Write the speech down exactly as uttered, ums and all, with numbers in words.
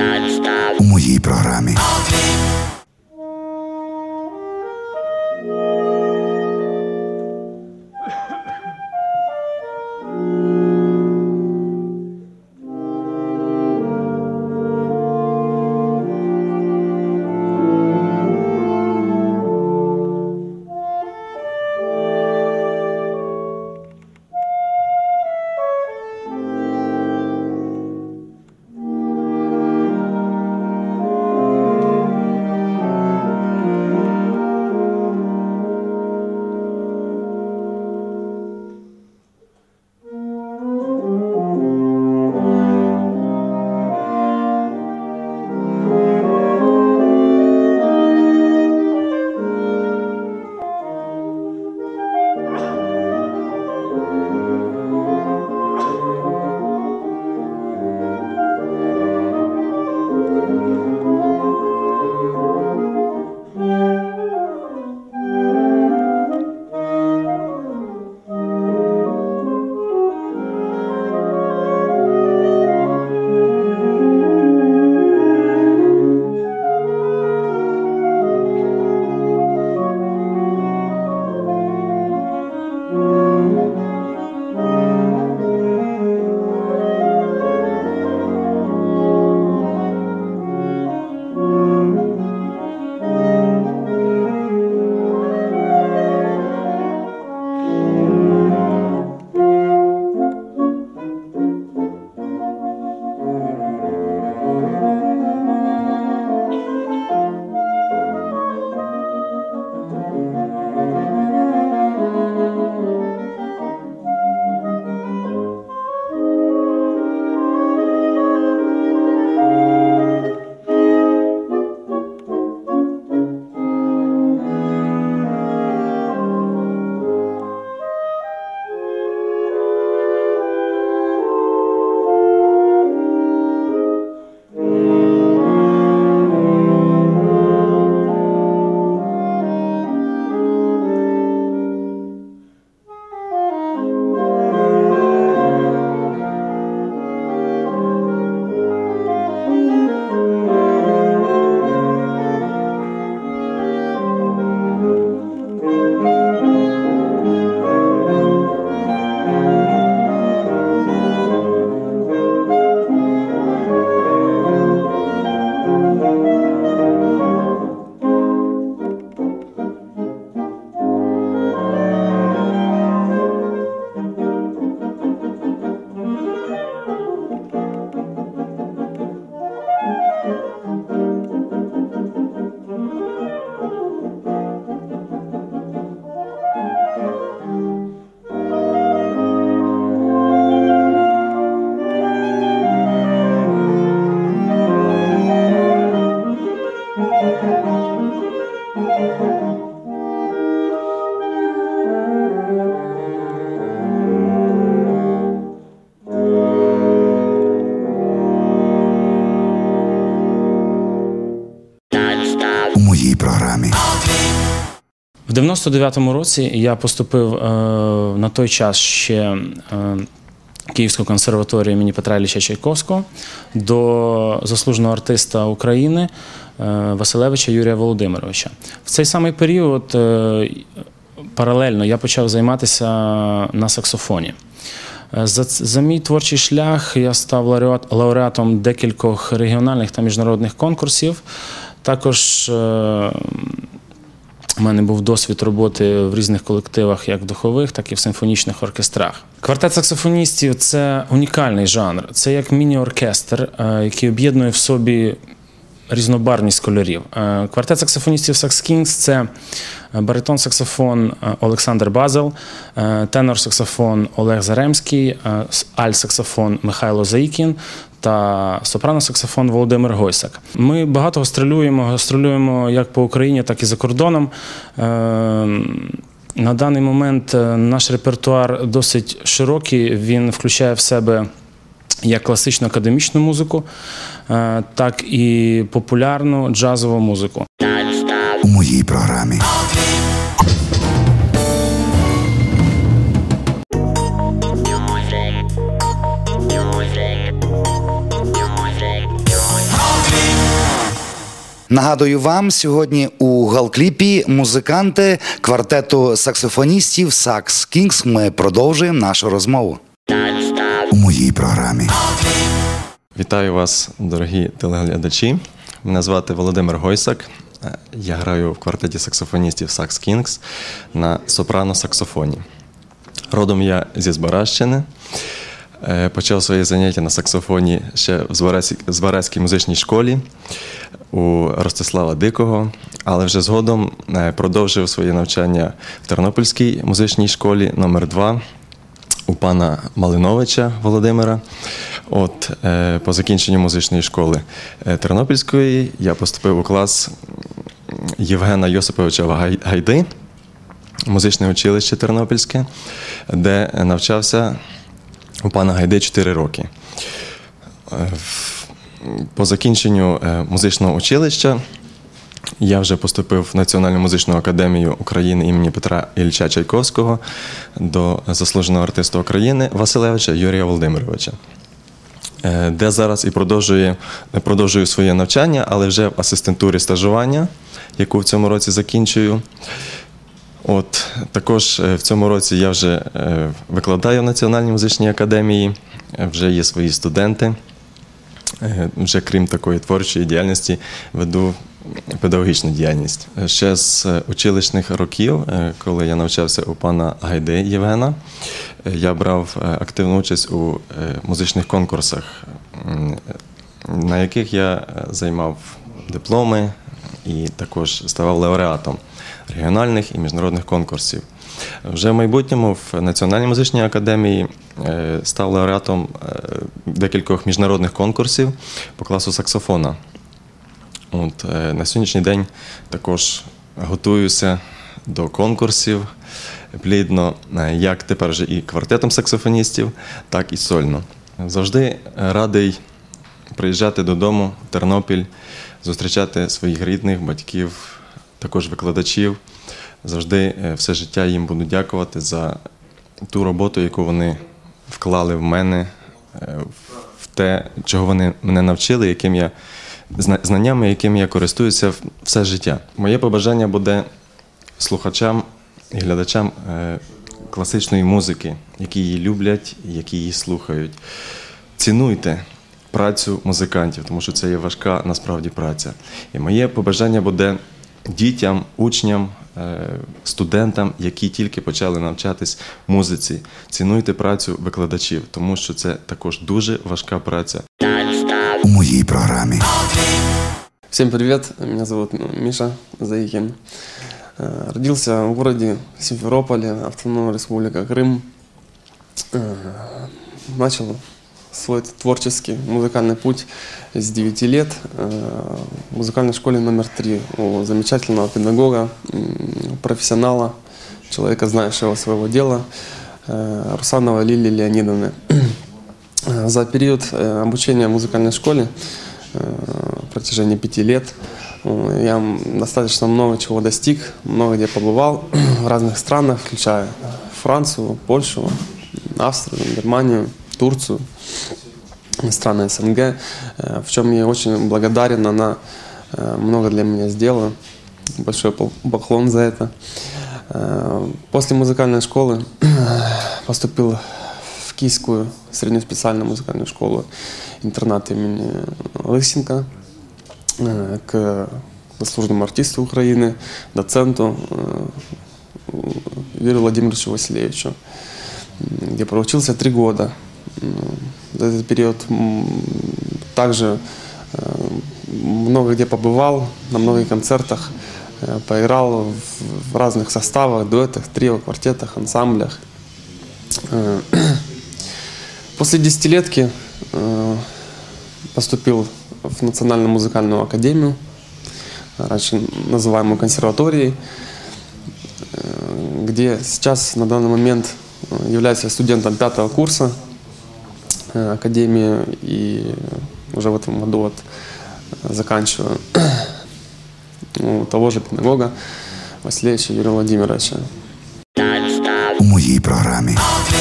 У моїй програмі. моїй програмі. В дев'яносто дев'ятому році я поступив е, на той час ще е, Київську консерваторію імені Петра Ілліча Чайковського до заслуженого артиста України е, Василевича Юрія Володимировича. В цей самий період е, паралельно я почав займатися на саксофоні. За, за мій творчий шлях я став лауреат, лауреатом декількох регіональних та міжнародних конкурсів. Також е, у мене був досвід роботи в різних колективах, як в духових, так і в симфонічних оркестрах. Квартет саксофоністів – це унікальний жанр. Це як міні-оркестр, е, який об'єднує в собі різнобарвність кольорів. Квартет саксофоністів Sax Kings – це баритон-саксофон Олександр Базел, тенор-саксофон Олег Заремський, альт-саксофон Михайло Заїкін та сопрано-саксофон Володимир Гойсак. Ми багато гастролюємо, гастролюємо як по Україні, так і за кордоном. На даний момент наш репертуар досить широкий, він включає в себе як класичну академічну музику, так і популярну джазову музику. У моїй програмі. Нагадую вам, сьогодні у галкліпі музиканти квартету саксофоністів Sax Kings. Ми продовжуємо нашу розмову. У моїй програмі. Вітаю вас, дорогі телеглядачі. Мене звати Володимир Гойсак. Я граю в квартеті саксофоністів Sax Kings на сопрано-саксофоні. Родом я зі Збаразщини. Почав свої заняття на саксофоні ще в Збаразькій музичній школі у Ростислава Дикого, але вже згодом продовжив своє навчання в Тернопільській музичній школі номер два у пана Малиновича Володимира. От, по закінченню музичної школи Тернопільської я поступив у клас Євгена Йосиповича Гайди, музичне училище Тернопільське, де навчався у пана Гайди чотири роки. По закінченню музичного училища я вже поступив в Національну музичну академію України імені Петра Ілліча Чайковського до заслуженого артиста України Василевича Юрія Володимировича, де зараз і продовжую, продовжую своє навчання, але вже в асистентурі стажування, яку в цьому році закінчую. От, також в цьому році я вже викладаю в Національній музичній академії, вже є свої студенти. Вже крім такої творчої діяльності веду педагогічну діяльність. Ще з училищних років, коли я навчався у пана Гайди Євгена, я брав активну участь у музичних конкурсах, на яких я займав дипломи і також ставав лауреатом регіональних і міжнародних конкурсів. Вже в майбутньому в Національній музичній академії став лауреатом декількох міжнародних конкурсів по класу саксофона. От, на сьогоднішній день також готуюся до конкурсів плідно, як тепер вже і квартетом саксофоністів, так і сольно. Завжди радий приїжджати додому в Тернопіль, зустрічати своїх рідних, батьків, також викладачів. Завжди все життя їм буду дякувати за ту роботу, яку вони вклали в мене, в те, чого вони мене навчили, яким я, знаннями, якими я користуюся все життя. Моє побажання буде слухачам і глядачам класичної музики, які її люблять, які її слухають. Цінуйте працю музикантів, тому що це є важка насправді праця. І моє побажання буде дітям, учням, студентам, які тільки почали навчатись музиці. Цінуйте працю викладачів, тому що це також дуже важка праця. У моїй програмі. Всем привет, меня зовут Миша Заикин. Родился в городе Симферополе, Автономная Республика Крым. Начал свой творческий музыкальный путь с девяти лет в музыкальной школе номер три у замечательного педагога, профессионала, человека, знающего своего дела, Русановой Лилии Леонидовны. За период обучения в музыкальной школе, в протяжении пяти лет, я достаточно много чего достиг, много где побывал в разных странах, включая Францию, Польшу, Австрию, Германию, Турцию, страны СНГ, в чем я очень благодарен, она много для меня сделала. Большой поклон за это. После музыкальной школы поступил в Киевскую среднюю специальную музыкальную школу, интернат имени Лысенко, к заслуженному артисту Украины, доценту Юрию Владимировичу Василевичу, где проучился три года. За этот период также много где побывал, на многих концертах, поиграл в разных составах, дуэтах, трио, квартетах, ансамблях. После десятилетки поступил в Национальную музыкальную академию, раньше называемую консерваторией, где сейчас на данный момент являюсь студентом пятого курса академии и уже в этом году вот заканчиваю у того же педагога Василевича Юрия Владимировича. У моїй програмі.